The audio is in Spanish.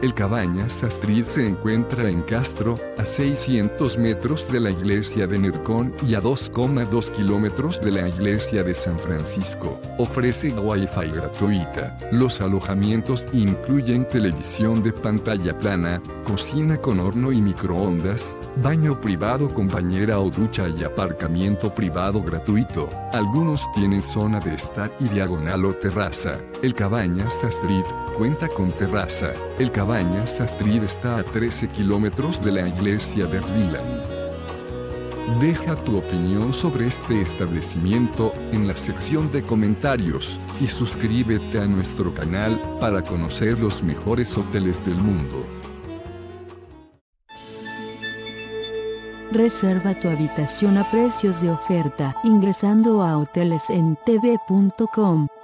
El Cabañas Astrid se encuentra en Castro, a 600 metros de la iglesia de Nercón y a 2,2 kilómetros de la iglesia de San Francisco. Ofrece Wi-Fi gratuita. Los alojamientos incluyen televisión de pantalla plana, cocina con horno y microondas, baño privado con bañera o ducha y aparcamiento privado gratuito. Algunos tienen zona de estar y diagonal o terraza. El Cabañas Astrid cuenta con terraza. El Cabañas Astrid está a 13 kilómetros de la iglesia de Riland. Deja tu opinión sobre este establecimiento en la sección de comentarios y suscríbete a nuestro canal para conocer los mejores hoteles del mundo. Reserva tu habitación a precios de oferta ingresando a hotelesentv.com.